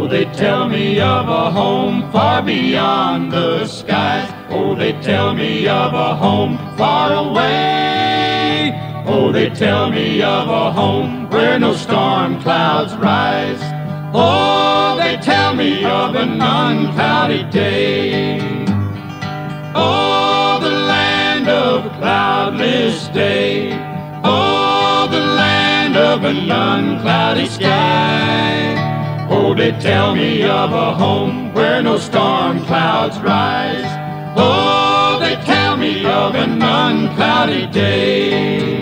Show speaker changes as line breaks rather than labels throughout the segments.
they tell me of a home far beyond the skies. Oh, they tell me of a home far away. Oh, they tell me of a home where no storm clouds rise. Oh, they tell me of an unclouded day. Oh, the land of a cloudless day. Oh, the land of an unclouded sky. Oh, they tell me of a home where no storm clouds rise. Oh, they tell me of an unclouded day.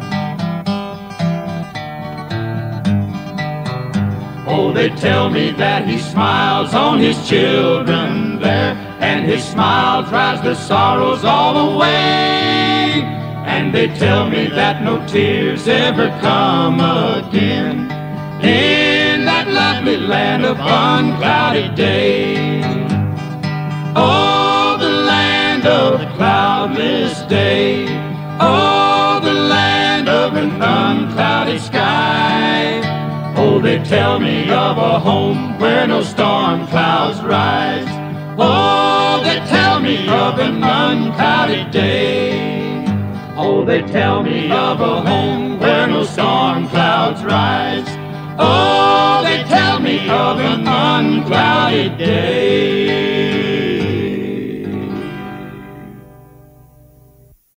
Oh, they tell me that he smiles on his children there, and his smile drives their sorrows all away. And they tell me that no tears ever come again in that lovely land of unclouded day. Oh, the land of the cloudless day. Oh, the land of an unclouded sky. Oh, they tell me of a home where no storm clouds rise. Oh, they tell me of an unclouded day. Oh, they tell me of a home where no storm clouds rise. Oh, they tell me of an unclouded day.